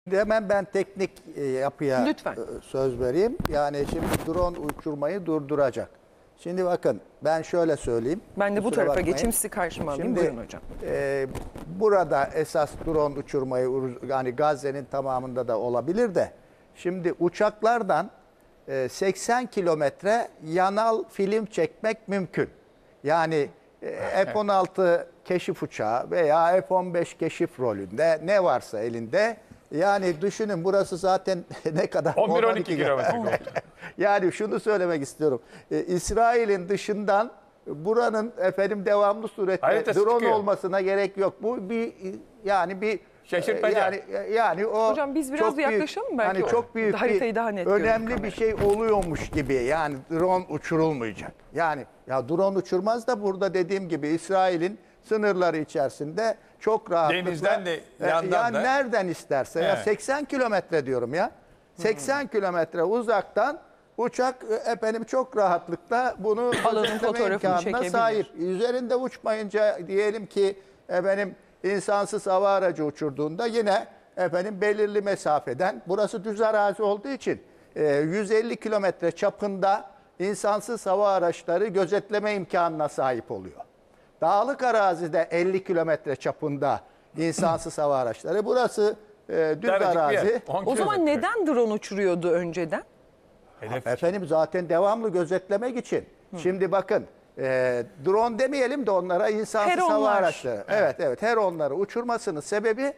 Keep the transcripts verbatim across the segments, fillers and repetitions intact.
Hemen ben teknik e, yapıya Lütfen. e, söz vereyim. Yani şimdi drone uçurmayı durduracak. Şimdi bakın ben şöyle söyleyeyim. Ben de bu Kusura tarafa bakmayın. geçeyim, sizi karşıma alayım. Şimdi Buyurun hocam. e, burada esas drone uçurmayı yani Gazze'nin tamamında da olabilir de şimdi uçaklardan e, seksen kilometre yanal film çekmek mümkün. Yani e, F on altı keşif uçağı veya F on beş keşif rolünde ne varsa elinde. Yani düşünün burası zaten ne kadar? on bir on iki kilometre. Yani şunu söylemek istiyorum. Ee, İsrail'in dışından buranın efendim devamlı surette Haritası drone çıkıyor. olmasına gerek yok. Bu bir yani bir Şaşırtmaca. yani yani o Hocam biz biraz çok bir yaklaşalım büyük, belki hani o çok büyük haritayı bir daha net önemli görürüz bir şey oluyormuş gibi. Yani drone uçurulmayacak. Yani ya drone uçurmaz da burada dediğim gibi İsrail'in sınırları içerisinde çok rahatlıkla Denizden de, e, yandan yani da. nereden isterse ya Evet. seksen kilometre diyorum ya. seksen kilometre uzaktan uçak e, efendim çok rahatlıkla bunu Alanın gözetleme fotoğrafını imkanına çekebilir. sahip. Üzerinde uçmayınca diyelim ki efendim insansız hava aracı uçurduğunda yine efendim belirli mesafeden, burası düz arazi olduğu için e, yüz elli kilometre çapında insansız hava araçları gözetleme imkanına sahip oluyor. Dağlık arazide elli kilometre çapında insansız hava araçları. Burası e, düz Daracık bir yer, arazi. on O zaman kilometre. neden drone uçuruyordu önceden? Hedef. Efendim zaten devamlı gözetlemek için. Şimdi bakın e, drone demeyelim de onlara insansız hava Heronlar. araçları. Evet evet her onları uçurmasının sebebi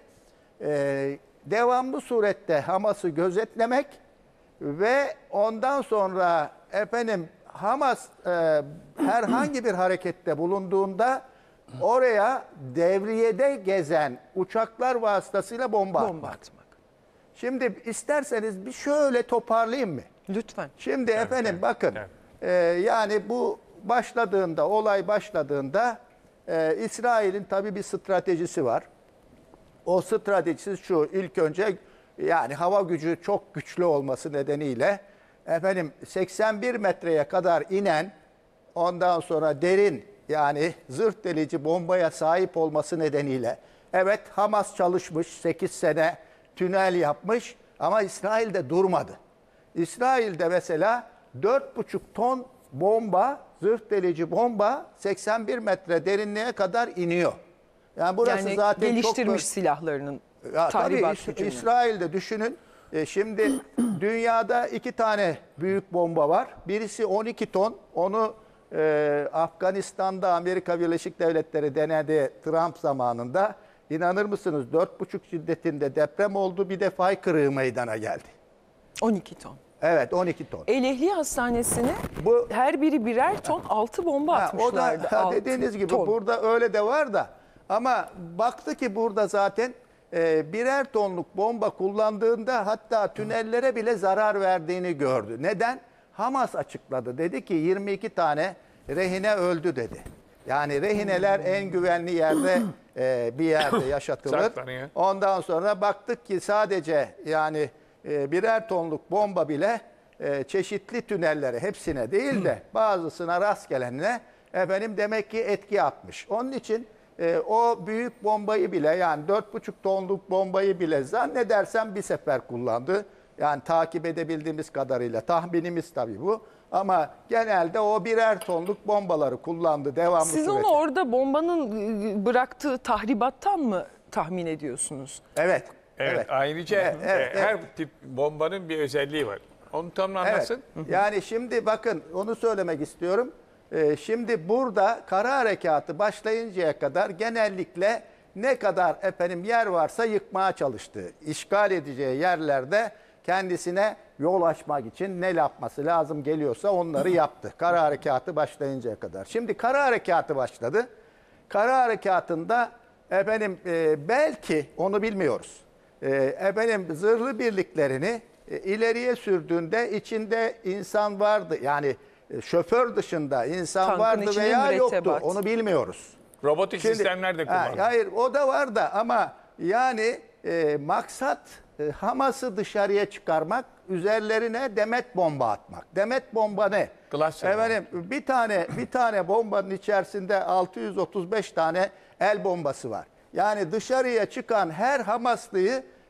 e, devamlı surette Hamas'ı gözetlemek ve ondan sonra efendim Hamas e, herhangi bir harekette bulunduğunda oraya devriyede gezen uçaklar vasıtasıyla bomba, Bomba atmak. atmak. Şimdi isterseniz bir şöyle toparlayayım mı? Lütfen. Şimdi efendim evet, bakın evet. e, yani bu başladığında olay başladığında e, İsrail'in tabii bir stratejisi var. O stratejisi şu: ilk önce yani hava gücü çok güçlü olması nedeniyle efendim seksen bir metreye kadar inen, ondan sonra derin yani zırh delici bombaya sahip olması nedeniyle evet Hamas çalışmış, sekiz sene tünel yapmış ama İsrail'de durmadı. İsrail'de mesela dört buçuk ton bomba, zırh delici bomba seksen bir metre derinliğe kadar iniyor. Yani burası Yani zaten geliştirmiş çok silahlarının ya tabii tahribat İs- gücünü. İsrail'de düşünün. E, şimdi dünyada iki tane büyük bomba var. Birisi on iki ton. Onu e, Afganistan'da Amerika Birleşik Devletleri denedi Trump zamanında. İnanır mısınız dört buçuk şiddetinde deprem oldu. Bir de fay kırığı meydana geldi. on iki ton. Evet on iki ton. Elehli Hastanesi'ne Bu her biri birer ton altı bomba Ha, o atmışlardı. da ha, Altı dediğiniz gibi ton. burada öyle de var da ama baktı ki burada zaten e, birer tonluk bomba kullandığında hatta tünellere bile zarar verdiğini gördü. Neden? Hamas açıkladı. Dedi ki yirmi iki tane rehine öldü dedi. Yani rehineler en güvenli yerde e, bir yerde yaşatılır. Saklanıyor. Ondan sonra baktık ki sadece yani e, birer tonluk bomba bile e, çeşitli tünellere, hepsine değil de bazısına rast gelenine efendim demek ki etki atmış. Onun için e, o büyük bombayı bile yani dört buçuk tonluk bombayı bile zannedersem bir sefer kullandı. Yani takip edebildiğimiz kadarıyla tahminimiz tabii bu. Ama genelde o birer tonluk bombaları kullandı devamlı Siz süreçte. onu orada bombanın ıı, bıraktığı tahribattan mı tahmin ediyorsunuz? Evet. Evet, ayrıca Evet, evet, e, her evet. tip bombanın bir özelliği var. Onu tam Evet. anlatsın. Yani şimdi bakın onu söylemek istiyorum. Ee, şimdi burada kara harekatı başlayıncaya kadar genellikle ne kadar efendim yer varsa yıkmaya çalıştı. İşgal edeceği yerlerde kendisine yol açmak için ne yapması lazım geliyorsa onları yaptı. Kara harekatı başlayıncaya kadar. Şimdi kara harekatı başladı. Kara harekatında efendim e, belki onu bilmiyoruz. E, efendim zırhlı birliklerini e, ileriye sürdüğünde içinde insan vardı. Yani e, şoför dışında insan Tankın vardı içine veya yoktu. mürettebat. Onu bilmiyoruz. Robotik Şimdi- sistemler de Ha, kullanılıyor. hayır o da var da ama yani e, maksat e, Hamas'ı dışarıya çıkarmak, üzerlerine demet bomba atmak. Demet bomba ne? Cluster Efendim bir tane bir tane bombanın içerisinde altı yüz otuz beş tane el bombası var. Yani dışarıya çıkan her Hamaslıyı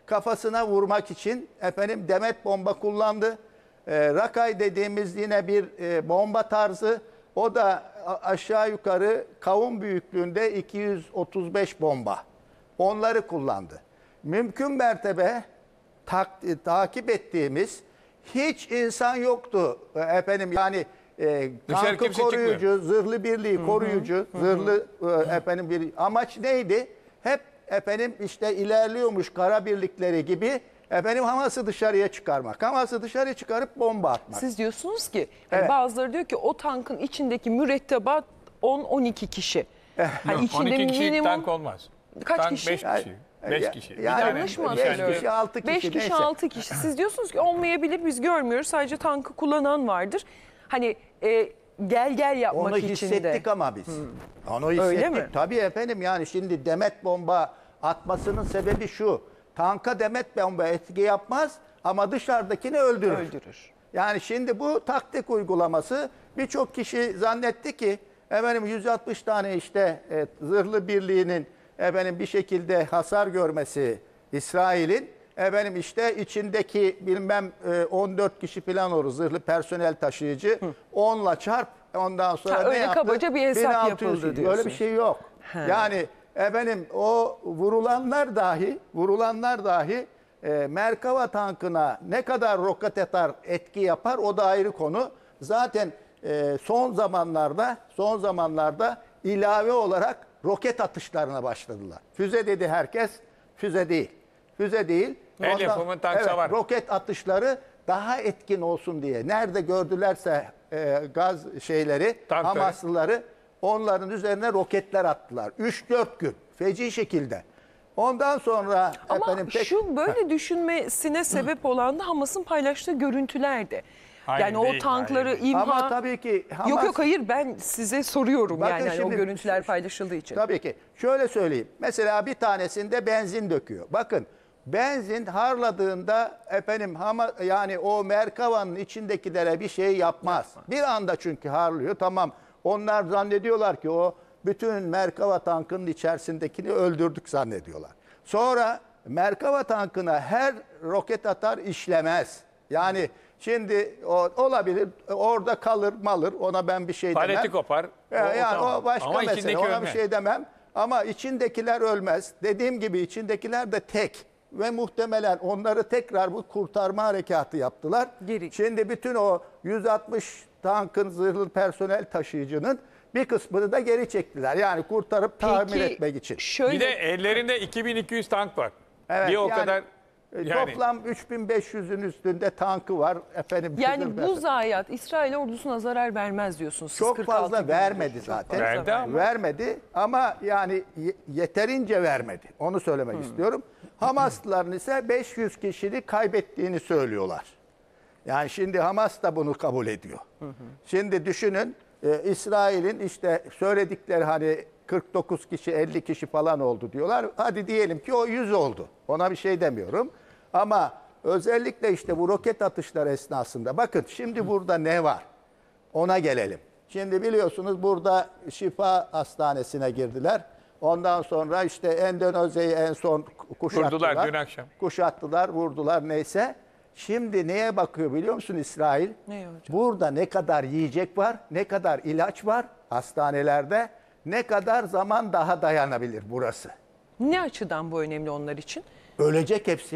kafasına vurmak için efendim demet bomba kullandı. E, Rakay dediğimiz yine bir e, bomba tarzı. O da a- aşağı yukarı kavun büyüklüğünde iki yüz otuz beş bomba. Onları kullandı. Mümkün mertebe tak, takip ettiğimiz hiç insan yoktu e, efendim yani e, Dışarı tankı kimse koruyucu, çıkmıyor. zırhlı birliği koruyucu, zırhlı e, efendim bir amaç neydi? Hep efendim işte ilerliyormuş kara birlikleri gibi efendim Hamas'ı dışarıya çıkarmak. Hamas'ı dışarı çıkarıp bomba atmak. Siz diyorsunuz ki hani Evet. bazıları diyor ki o tankın içindeki mürettebat on on iki kişi. Hani Yok, içinde on iki kişilik minimum tank olmaz. kaç tank kişi? beş kişi. beş kişi. Bir yani tane yanlış mı nişancı. beş hatırlıyorum? kişi, altı kişi, beş kişi, neyse. altı kişi. Siz diyorsunuz ki olmayabilir, biz görmüyoruz. Sadece tankı kullanan vardır. Hani e, gel gel yapmak Onu için hissettik de. ama biz. Onu hissettik. Öyle mi? Tabii efendim yani şimdi demet bomba atmasının sebebi şu. Tanka demet bomba etki yapmaz ama dışarıdakini öldürür. Öldürür. Yani şimdi bu taktik uygulaması birçok kişi zannetti ki efendim yüz altmış tane işte e, zırhlı birliğinin efendim bir şekilde hasar görmesi İsrail'in efendim işte içindeki bilmem e, on dört kişi falan olur zırhlı personel taşıyıcı onla çarp ondan sonra Ha, ne öyle yaptı? kabaca bir hesap bin altı yüz yapıldı kişi. diyorsun. Öyle bir şey yok. Yani efendim o vurulanlar dahi vurulanlar dahi e, Merkava tankına ne kadar roket atar etki yapar o da ayrı konu. Zaten e, son zamanlarda son zamanlarda ilave olarak roket atışlarına başladılar. Füze dedi herkes, füze değil. Füze değil. El yapımı tank evet, savar. roket atışları daha etkin olsun diye. Nerede gördülerse e, gaz şeyleri, Tankları. Hamaslıları onların üzerine roketler attılar. üç dört gün feci şekilde. Ondan sonra Ama efendim tek- şu böyle düşünmesine sebep olan da Hamas'ın paylaştığı görüntülerdi. Hayır, yani o değil, tankları hayır. imha... ama tabii ki Hamas Yok yok hayır ben size soruyorum Bakın yani hani o şimdi- görüntüler paylaşıldığı için. Tabii ki. Şöyle söyleyeyim. Mesela bir tanesinde benzin döküyor. Bakın benzin harladığında efendim hama, yani o Merkava'nın içindekilere bir şey yapmaz. Bir anda çünkü harlıyor. Tamam. Onlar zannediyorlar ki o bütün Merkava tankının içerisindekini öldürdük zannediyorlar. Sonra Merkava tankına her roket atar işlemez. Yani şimdi o, olabilir orada kalır malır ona ben bir şey demem. Paleti kopar. Ya, O- o yani tamam. o başka Ama mesele. içindeki Ona bir ölmez. şey demem. Ama içindekiler ölmez. Dediğim gibi içindekiler de tek. Ve muhtemelen onları tekrar bu kurtarma harekatı yaptılar. Geri. Şimdi bütün o yüz altmış tankın zırhlı personel taşıyıcının bir kısmını da geri çektiler. Yani kurtarıp tamir etmek için. Şöyle Bir de ellerinde iki bin iki yüz tank var. Evet, bir o yani, kadar e, yani Toplam üç bin beş yüzün üstünde tankı var. Efendim, yani zırhlı bu personel. zayiat İsrail ordusuna zarar vermez diyorsunuz. Siz Çok kırk altı fazla gün vermedi diyorsunuz. zaten. Çok fazla Verdi ama. Vermedi ama yani ye- yeterince vermedi. Onu söylemek istiyorum. Hamaslıların ise beş yüz kişilik kaybettiğini söylüyorlar. Yani şimdi Hamas da bunu kabul ediyor. Şimdi düşünün e, İsrail'in işte söyledikleri hani kırk dokuz kişi elli kişi falan oldu diyorlar. Hadi diyelim ki o yüz oldu. Ona bir şey demiyorum. Ama özellikle işte bu roket atışları esnasında bakın şimdi burada ne var? Ona gelelim. Şimdi biliyorsunuz burada Şifa Hastanesi'ne girdiler. Ondan sonra işte Endonezya'yı en son kuşattılar. Vurdular dün akşam. Kuşattılar, vurdular neyse. Şimdi neye bakıyor biliyor musun İsrail? Ne hocam? Burada ne kadar yiyecek var, ne kadar ilaç var hastanelerde, ne kadar zaman daha dayanabilir burası. Ne açıdan bu önemli onlar için? Ölecek hepsi.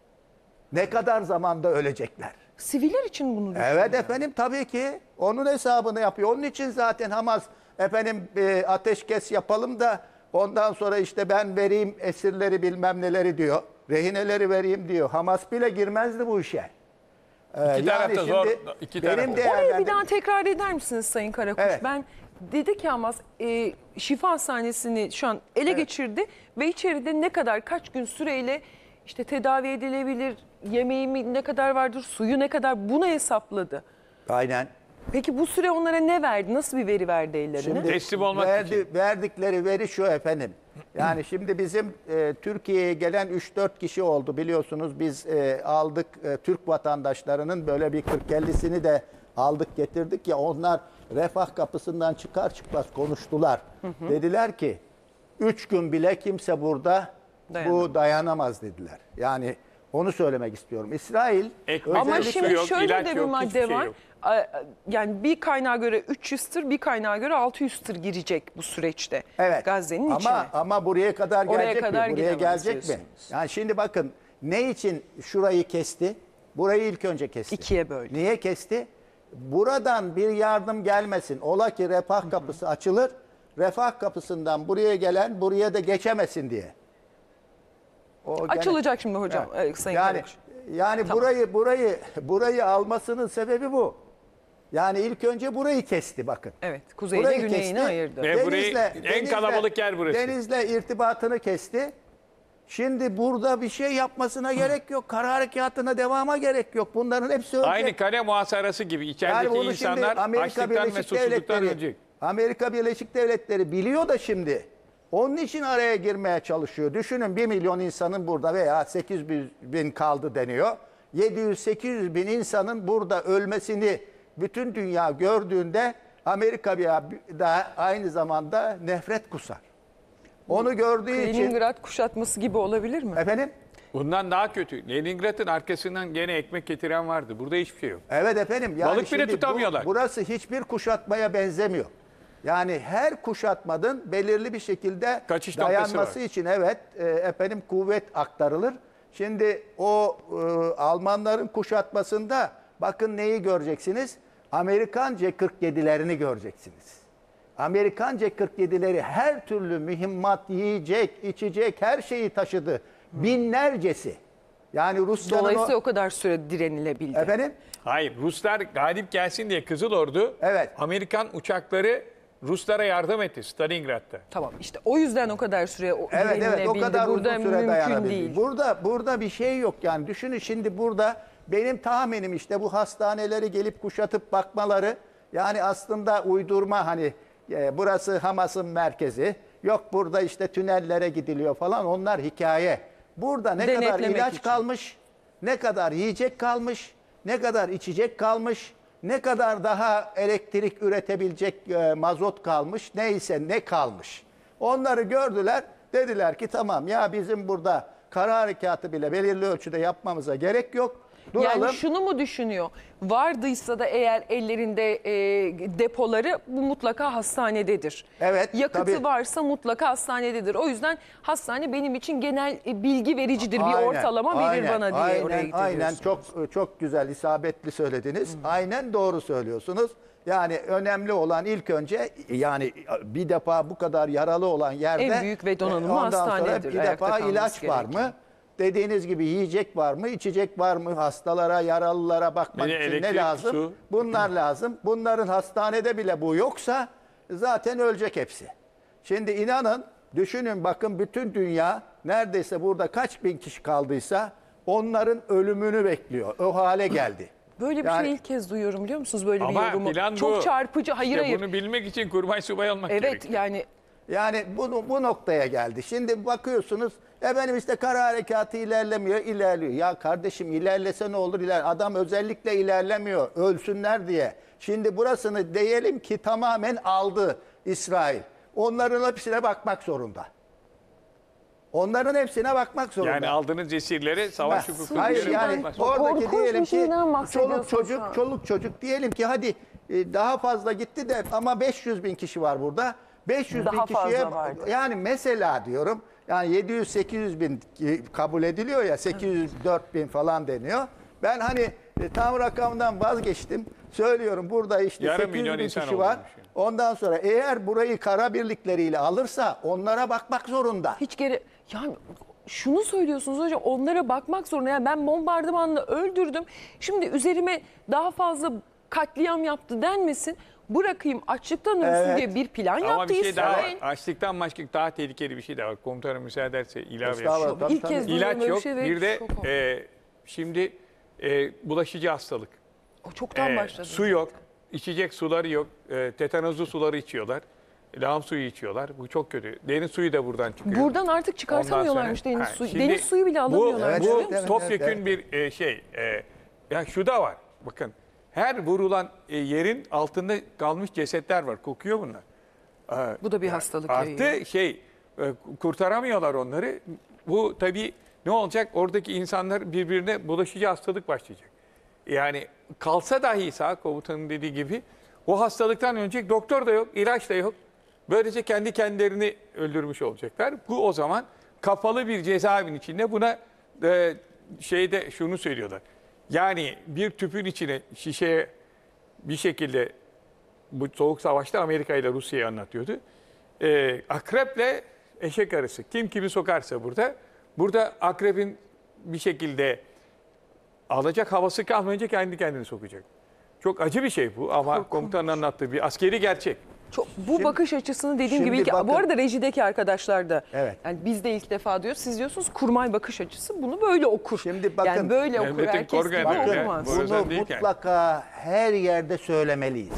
Ne kadar zamanda ölecekler? Siviller için bunu düşünüyor. Evet efendim tabii ki onun hesabını yapıyor. Onun için zaten Hamas efendim e, ateşkes yapalım da ondan sonra işte ben vereyim esirleri bilmem neleri diyor. Rehineleri vereyim diyor. Hamas bile girmezdi bu işe. Ee, İki tarafta zor, iki taraf. benim Orayı Orayı bir değerlendim- daha tekrar eder misiniz Sayın Karakuş? Evet. Ben dedi ki Hamas e, Şifa Hastanesi'ni şu an ele geçirdi ve içeride ne kadar kaç gün süreyle işte tedavi edilebilir, yemeği mi ne kadar vardır, suyu ne kadar bunu hesapladı. Aynen. Peki bu süre onlara ne verdi? Nasıl bir veri verdi ellerine? Şimdi Teslim olmak verdi, için. verdikleri veri şu efendim. Yani şimdi bizim e, Türkiye'ye gelen üç dört kişi oldu biliyorsunuz. Biz e, aldık e, Türk vatandaşlarının böyle bir kırk ellisini de aldık getirdik ya onlar refah kapısından çıkar çıkmaz konuştular. Dediler ki üç gün bile kimse burada Dayanamaz. Bu dayanamaz dediler. Yani onu söylemek istiyorum. İsrail Ekmek Ama Özellikle şimdi yok, şöyle ilaç de bir yok, madde hiçbir şey var. yok. A- Yani bir kaynağa göre üç yüz tır, bir kaynağa göre altı yüz tır girecek bu süreçte Evet. Gazze'nin ama, içine. Ama buraya kadar Oraya gelecek kadar mi? Buraya gidemez gelecek mi? diyorsunuz. Yani şimdi bakın ne için şurayı kesti? Burayı ilk önce kesti. İkiye böldü. Niye kesti? Buradan bir yardım gelmesin. Ola ki refah kapısı açılır. Refah kapısından buraya gelen buraya da geçemesin diye. O gene- Açılacak şimdi hocam. Evet. e, Sayın Yani Karakuş. yani Tamam. burayı burayı burayı almasının sebebi bu. Yani ilk önce burayı kesti bakın. Evet, kuzeyle Burayı güneyini kesti. ayırdı. Ve burayı en kalabalık yer burası. Denizle irtibatını kesti. Şimdi burada bir şey yapmasına gerek yok. Kara harekatına devama gerek yok. Bunların hepsi ölecek. Aynı kale muhasarası gibi içerideki Yani bunu şimdi insanlar Amerika açlıktan ve Birleşik susuzluktan Devletleri, ölecek. Amerika Birleşik Devletleri biliyor da şimdi. Onun için araya girmeye çalışıyor. Düşünün bir milyon insanın burada veya sekiz yüz bin kaldı deniyor. yedi yüz sekiz yüz bin insanın burada ölmesini bütün dünya gördüğünde Amerika da aynı zamanda nefret kusar. Onu gördüğü için Leningrad kuşatması gibi olabilir mi? efendim Bundan daha kötü. Leningrad'ın arkasından gene ekmek getiren vardı. Burada hiçbir şey yok. evet efendim yani Balık bile şimdi bu- tutamıyorlar. burası hiçbir kuşatmaya benzemiyor. Yani her kuşatmanın belirli bir şekilde Kaçış noktası dayanması var. için evet e, efendim kuvvet aktarılır. Şimdi o e, Almanların kuşatmasında bakın neyi göreceksiniz? Amerikan C kırk yedilerini göreceksiniz. Amerikan C kırk yedileri her türlü mühimmat, yiyecek, içecek her şeyi taşıdı. Binlercesi. Yani Rusya'nın Dolayısıyla o... o kadar süre direnilebildi. Efendim? Hayır, Ruslar galip gelsin diye Kızıl Ordu, Evet. Amerikan uçakları Ruslara yardım etti Stalingrad'da. Tamam işte o yüzden o kadar süre o Evet evet o direnilebildi. kadar Burada uzun süre mümkün dayanabildi. değil. Burada burada bir şey yok yani düşünün şimdi burada benim tahminim işte bu hastaneleri gelip kuşatıp bakmaları yani aslında uydurma hani e, burası Hamas'ın merkezi yok burada işte tünellere gidiliyor falan onlar hikaye. Burada ne kadar Denetlemek ilaç için. kalmış, ne kadar yiyecek kalmış, ne kadar içecek kalmış, ne kadar daha elektrik üretebilecek e, mazot kalmış, neyse ne kalmış. Onları gördüler, dediler ki tamam ya bizim burada kara harekatı bile belirli ölçüde yapmamıza gerek yok. Duralım. Yani şunu mu düşünüyor? Vardıysa da eğer ellerinde e, depoları bu mutlaka hastanededir. Evet, Yakıtı tabii. varsa mutlaka hastanededir. O yüzden hastane benim için genel e, bilgi vericidir. Bir Aynen, ortalama verir aynen, bana diye aynen, oraya gidiyorsunuz. Aynen çok çok güzel isabetli söylediniz. Aynen doğru söylüyorsunuz. Yani önemli olan ilk önce yani bir defa bu kadar yaralı olan yerde En büyük ve donanımlı e, ondan sonra hastanedir, bir ayakta defa kalması ilaç var gereken. mı? Dediğiniz gibi yiyecek var mı? İçecek var mı? Hastalara, yaralılara bakmak Bir de için ne elektrik, lazım? su. Bunlar lazım. Bunların hastanede bile bu yoksa zaten ölecek hepsi. Şimdi inanın, düşünün bakın bütün dünya neredeyse burada kaç bin kişi kaldıysa onların ölümünü bekliyor. O hale geldi. Böyle bir Yani- şey ilk kez duyuyorum biliyor musunuz böyle bir Ama yorumu? plan Çok bu. çarpıcı. Hayır İşte hayır. bunu bilmek için kurmay subay olmak Evet gerekiyor. yani Yani bunu bu noktaya geldi. Şimdi bakıyorsunuz efendim işte kara harekatı ilerlemiyor, ilerliyor. Ya kardeşim ilerlese ne olur iler. Adam özellikle ilerlemiyor ölsünler diye. Şimdi burasını diyelim ki tamamen aldı İsrail. Onların hepsine bakmak zorunda. Onların hepsine bakmak zorunda. Yani aldığınız esirleri savaş Ha, hukuku Hayır göre yani bakmaz. oradaki Korkunç diyelim bir ki şeyden bahsediyorsun çoluk çocuk şu an. çoluk çocuk diyelim ki hadi e, daha fazla gitti de ama beş yüz bin kişi var burada. beş yüz bin Daha kişiye fazla vardı. yani mesela diyorum yani yedi yüz sekiz yüz bin kabul ediliyor ya sekiz yüz dört bin falan deniyor. Ben hani e, tam rakamdan vazgeçtim. Söylüyorum burada işte Yarım sekiz yüz milyon bin insan kişi var. olmuş yani. Ondan sonra eğer burayı kara birlikleriyle alırsa onlara bakmak zorunda. hiç geri yani şunu söylüyorsunuz hocam onlara bakmak zorunda. Yani ben bombardımanla öldürdüm. Şimdi üzerime daha fazla katliam yaptı denmesin. Bırakayım açlıktan ölsün Evet. diye bir plan Ama yaptı bir şey daha var. İsrail. Açlıktan başka daha tehlikeli bir şey daha var. Komutanım müsaade ederse ilave Estağfurullah, yapayım. tabii, İlk tabii. kez duyuyorum İlaç böyle yok. bir şey ve Bir de şok oldum. e, şimdi e, bulaşıcı hastalık. O çoktan E, başladı. su yok. İçecek suları yok. E, tetanozlu suları içiyorlar. Lağım suyu içiyorlar. Bu çok kötü. Deniz suyu da buradan çıkıyor. Buradan artık çıkartamıyorlarmış Ondan sonra- deniz Ha, suyu. şimdi Deniz suyu bile alamıyorlarmış. Bu, biliyor bu musun? evet, topyekün evet. bir e, şey. E, ya şu da var. Bakın her vurulan e, yerin altında kalmış cesetler var. Kokuyor bunlar. E, Bu da bir hastalık Artı yayıyor. şey e, kurtaramıyorlar onları. bu tabii ne olacak? Oradaki insanlar birbirine bulaşıcı hastalık başlayacak. Yani kalsa dahi sağ komutanın dediği gibi o hastalıktan önce doktor da yok, ilaç da yok. Böylece kendi kendilerini öldürmüş olacaklar. Bu o zaman kapalı bir cezaevinin içinde buna e, şeyde şunu söylüyorlar. Yani bir tüpün içine şişeye bir şekilde bu soğuk savaşta Amerika ile Rusya'yı anlatıyordu. E, akreple eşek arısı. Kim kimi sokarsa burada. Burada akrebin bir şekilde alacak havası kalmayınca kendi kendini sokacak. Çok acı bir şey bu ama Korkunç. komutanın anlattığı bir askeri gerçek. Çok, bu Şimdi- bakış açısını dediğim şimdi gibi ki, bakın- bu arada rejideki arkadaşlar da Evet. yani biz de ilk defa diyoruz, siz diyorsunuz kurmay bakış açısı bunu böyle okur. Şimdi bakın- yani böyle okur, Mehmet'in herkes gibi Korgan'ı öyle. okumaz. Bu özel Bunu değil yani. mutlaka her yerde söylemeliyiz.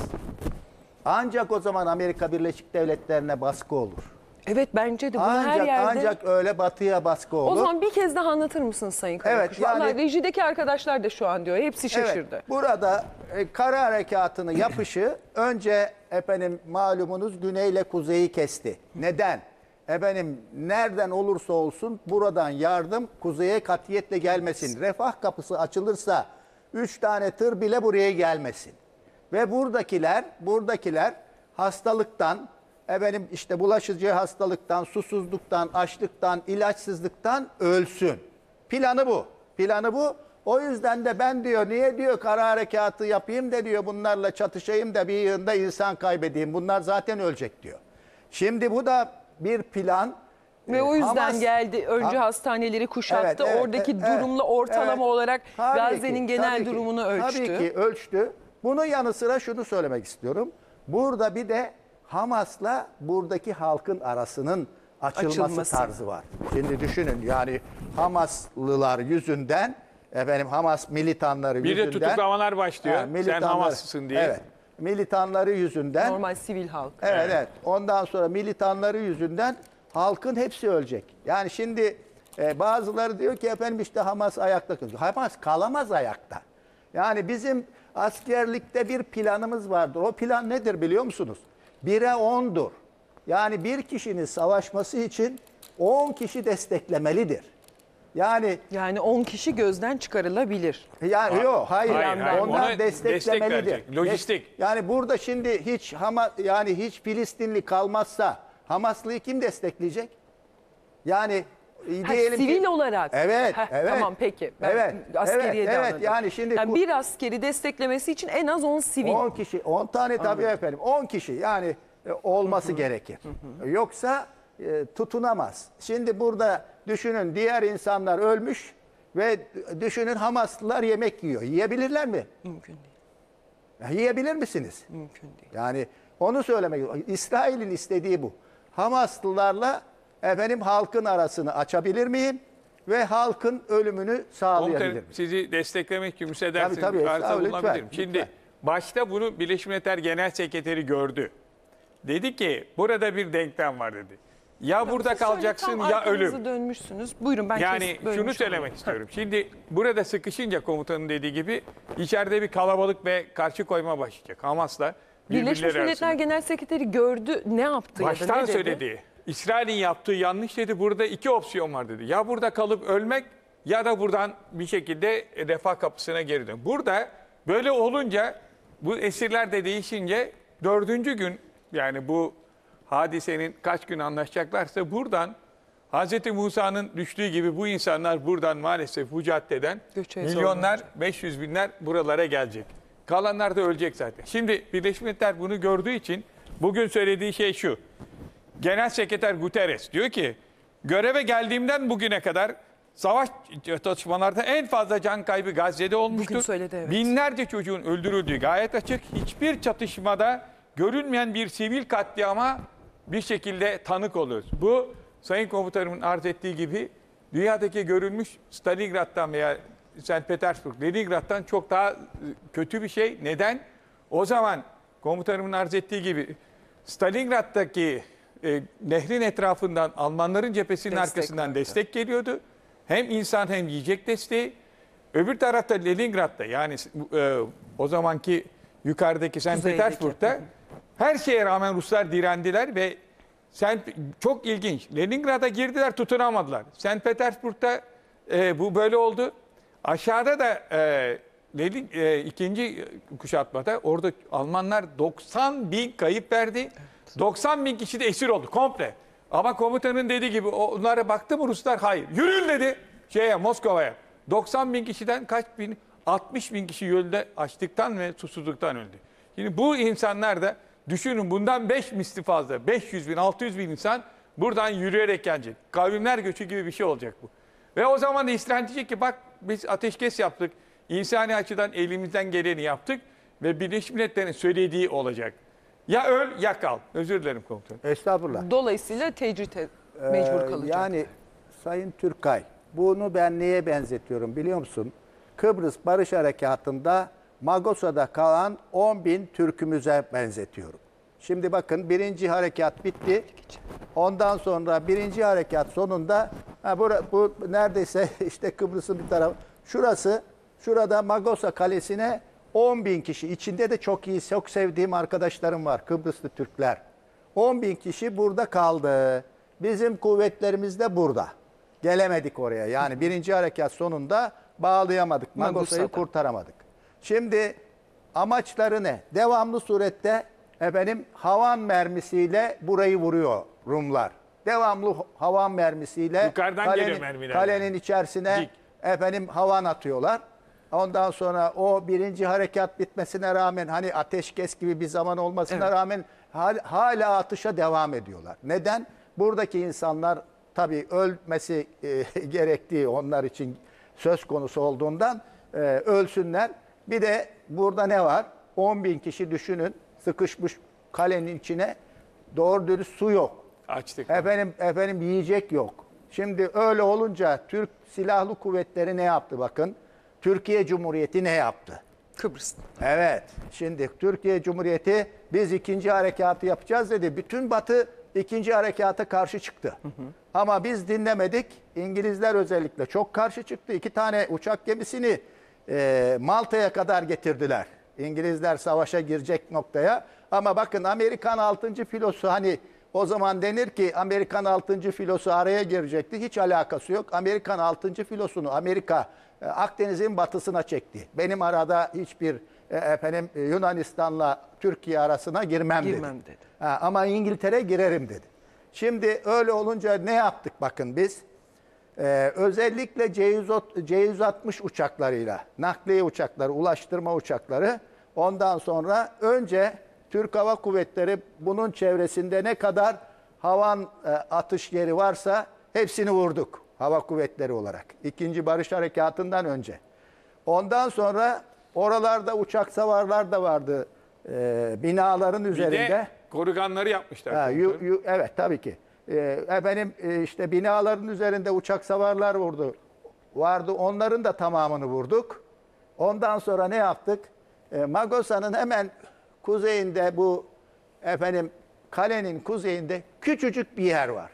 Ancak o zaman Amerika Birleşik Devletleri'ne baskı olur. Evet, bence de bunu her Ancak yerde. ancak öyle batıya baskı olur. O zaman bir kez daha anlatır mısınız Sayın Karakuş? Evet, yani- Vallahi rejideki arkadaşlar da şu an diyor. Hepsi şaşırdı. Evet, burada e, kara harekatının yapışı önce efendim malumunuz güneyle kuzeyi kesti. Neden? Efendim nereden olursa olsun buradan yardım kuzeye katiyetle gelmesin. Refah kapısı açılırsa üç tane tır bile buraya gelmesin. Ve buradakiler, buradakiler hastalıktan, efendim işte bulaşıcı hastalıktan, susuzluktan, açlıktan, ilaçsızlıktan ölsün. Planı bu. Planı bu. O yüzden de ben diyor niye diyor kara harekatı yapayım da diyor bunlarla çatışayım da bir yığında insan kaybedeyim. Bunlar zaten ölecek diyor. Şimdi bu da bir plan. Ve Ee, o yüzden Hamas- geldi. Önce Ha- hastaneleri kuşattı. Evet, evet, Oradaki evet, durumla ortalama evet. olarak Tabii Gazze'nin ki, genel tabii ki, durumunu ölçtü. Tabii ki ölçtü. Bunun yanı sıra şunu söylemek istiyorum. Burada bir de Hamas'la buradaki halkın arasının açılması, Açılması. tarzı var. Şimdi düşünün yani Hamaslılar yüzünden efendim Hamas militanları Bir de yüzünden. tutuklamalar başlıyor. Ha, Sen militanlar- Hamaslısın diye. Evet. Militanları yüzünden. Normal sivil halk. Evet, evet. Ondan sonra militanları yüzünden halkın hepsi ölecek. Yani şimdi e, bazıları diyor ki efendim işte Hamas ayakta kalıyor. Hamas kalamaz ayakta. Yani bizim askerlikte bir planımız vardır. O plan nedir biliyor musunuz? Bire ondur. Yani bir kişinin savaşması için on kişi desteklemelidir. Yani Yani on kişi gözden çıkarılabilir. yani yok hayır. Hayır, hayır. Onlar Ona destek desteklemelidir. verecek, lojistik. Des- Yani burada şimdi hiç Hama yani hiç Filistinli kalmazsa Hamaslı'yı kim destekleyecek? Yani e, Ha, diyelim sivil ki olarak. Evet, Heh, evet. Tamam peki. Ben Evet, askeriye evet, de evet. anladım. Yani şimdi Yani bu- bir askeri desteklemesi için en az on sivil. on kişi, on tane tabii efendim. on kişi yani e, olması gerekir. Yoksa e, tutunamaz. Şimdi burada düşünün diğer insanlar ölmüş ve düşünün Hamaslılar yemek yiyor. Yiyebilirler mi? Mümkün değil. Ya, yiyebilir misiniz? Mümkün değil. Yani onu söylemek. İsrail'in istediği bu. Hamaslılarla efendim halkın arasını açabilir miyim? Ve halkın ölümünü sağlayabilir Komutanım miyim? sizi desteklemek için müsaade Tabii, tabii, arıza estağfurullah, lütfen, bulunabilirim. Şimdi lütfen. başta bunu Birleşmiş Milletler Genel Sekreteri gördü. Dedi ki burada bir denklem var dedi. Ya burada Siz kalacaksın şöyle tam ya arkanızı ölüm. dönmüşsünüz. Buyurun ben Yani kesip şunu bölmüş söylemek olayım. istiyorum. Şimdi burada sıkışınca komutanın dediği gibi içeride bir kalabalık ve karşı koyma başlayacak. Hamas'la Birleşmiş birbirleri Milletler arasında. Genel Sekreteri gördü, ne yaptı ya da Baştan ne dedi? söyledi. İsrail'in yaptığı yanlış dedi. Burada iki opsiyon var dedi. Ya burada kalıp ölmek ya da buradan bir şekilde refah kapısına geri dön. Burada böyle olunca bu esirler de değişince dördüncü gün yani bu hadisenin kaç gün anlaşacaklarsa buradan Hz. Musa'nın düştüğü gibi bu insanlar buradan maalesef bu caddeden Göçe milyonlar, beş yüz binler buralara gelecek. Kalanlar da ölecek zaten. Şimdi Birleşmiş Milletler bunu gördüğü için bugün söylediği şey şu. Genel Sekreter Guterres diyor ki göreve geldiğimden bugüne kadar savaş çatışmalarda en fazla can kaybı Gazze'de olmuştur. Bugün söyledi, evet. Binlerce çocuğun öldürüldüğü gayet açık. Hiçbir çatışmada görülmeyen bir sivil katliama bir şekilde tanık oluyoruz. Bu Sayın Komutanımın arz ettiği gibi dünyadaki görülmüş Stalingrad'dan veya Saint Petersburg, Leningrad'dan çok daha kötü bir şey. Neden? O zaman komutanımın arz ettiği gibi Stalingrad'daki e, nehrin etrafından Almanların cephesinin Destek arkasından vardı. destek geliyordu. Hem insan hem yiyecek desteği. Öbür tarafta Leningrad'da yani e, o zamanki yukarıdaki Saint Kuzeydeki. Petersburg'da her şeye rağmen Ruslar direndiler ve Sen çok ilginç. Leningrad'a girdiler, tutunamadılar. Sankt Petersburg'da e, bu böyle oldu. Aşağıda da e, Lenin, e, ikinci kuşatmada orada Almanlar doksan bin kayıp verdi. doksan bin kişi de esir oldu komple. Ama komutanın dediği gibi onlara baktı mı Ruslar? Hayır. Yürüyün dedi şeye Moskova'ya. doksan bin kişiden kaç bin? altmış bin kişi yolda açlıktan ve susuzluktan öldü. Şimdi bu insanlar da düşünün bundan beş misli fazla, beş yüz bin, altı yüz bin insan buradan yürüyerek gelecek. Kavimler göçü gibi bir şey olacak bu. Ve o zaman da İsrail diyecek ki bak biz ateşkes yaptık, insani açıdan elimizden geleni yaptık ve Birleşmiş Milletler'in söylediği olacak. Ya öl ya kal. Özür dilerim komutanım. Estağfurullah. Dolayısıyla tecrite mecbur Ee, kalacak. Yani Sayın Türkay, bunu ben neye benzetiyorum biliyor musun? Kıbrıs Barış Harekatı'nda Magosa'da kalan on bin Türk'ümüze benzetiyorum. Şimdi bakın birinci harekat bitti. Ondan sonra birinci harekat sonunda ha, bu, bu neredeyse işte Kıbrıs'ın bir tarafı. Şurası, şurada Magosa Kalesi'ne on bin kişi. İçinde de çok iyi, çok sevdiğim arkadaşlarım var. Kıbrıslı Türkler. on bin kişi burada kaldı. Bizim kuvvetlerimiz de burada. Gelemedik oraya. Yani birinci harekat sonunda bağlayamadık. Magosa'yı Magosa'da. kurtaramadık. Şimdi amaçları ne? Devamlı surette efendim havan mermisiyle burayı vuruyor Rumlar. Devamlı havan mermisiyle Yukarıdan kalenin, geliyor mermiler kalenin yani. içerisine Dik. efendim havan atıyorlar. Ondan sonra o birinci harekat bitmesine rağmen hani ateşkes gibi bir zaman olmasına Evet. rağmen hal- hala atışa devam ediyorlar. Neden? Buradaki insanlar tabii ölmesi e, gerektiği onlar için söz konusu olduğundan e, ölsünler. Bir de burada ne var? on bin kişi düşünün sıkışmış kalenin içine doğru dürüst su yok. Açtık. Efendim, efendim yiyecek yok. Şimdi öyle olunca Türk Silahlı Kuvvetleri ne yaptı bakın? Türkiye Cumhuriyeti ne yaptı? Kıbrıs'ta. Evet. Şimdi Türkiye Cumhuriyeti biz ikinci harekatı yapacağız dedi. Bütün Batı ikinci harekata karşı çıktı. Hı hı. Ama biz dinlemedik. İngilizler özellikle çok karşı çıktı. İki tane uçak gemisini e, Malta'ya kadar getirdiler. İngilizler savaşa girecek noktaya. Ama bakın Amerikan altıncı filosu hani o zaman denir ki Amerikan altıncı filosu araya girecekti. Hiç alakası yok. Amerikan altıncı filosunu Amerika e, Akdeniz'in batısına çekti. Benim arada hiçbir e, efendim e, Yunanistan'la Türkiye arasına girmem, Girmem dedi. dedi. Ha, ama İngiltere girerim dedi. Şimdi öyle olunca ne yaptık bakın biz? Ee, özellikle C yüz altmış uçaklarıyla, nakliye uçakları, ulaştırma uçakları ondan sonra önce Türk Hava Kuvvetleri bunun çevresinde ne kadar havan e, atış yeri varsa hepsini vurduk hava kuvvetleri olarak. İkinci Barış Harekatı'ndan önce. Ondan sonra oralarda uçak savarlar da vardı e, binaların Bir üzerinde. de koruganları yapmışlar. Ha, yu- komutanım. yu- evet tabii ki. Ee, efendim e, işte binaların üzerinde uçak savarlar vurdu. Vardı onların da tamamını vurduk. Ondan sonra ne yaptık? Ee, Magosa'nın hemen kuzeyinde bu efendim kalenin kuzeyinde küçücük bir yer var.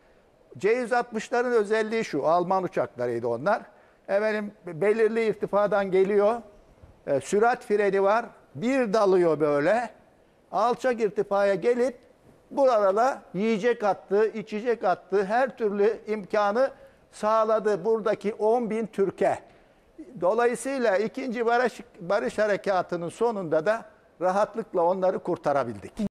C yüz altmışların özelliği şu. Alman uçaklarıydı onlar. Efendim belirli irtifadan geliyor. E, sürat freni var. Bir dalıyor böyle. Alçak irtifaya gelip buralara yiyecek attı, içecek attı, her türlü imkanı sağladı buradaki on bin Türk'e. Dolayısıyla ikinci Barış, Barış Harekatı'nın sonunda da rahatlıkla onları kurtarabildik.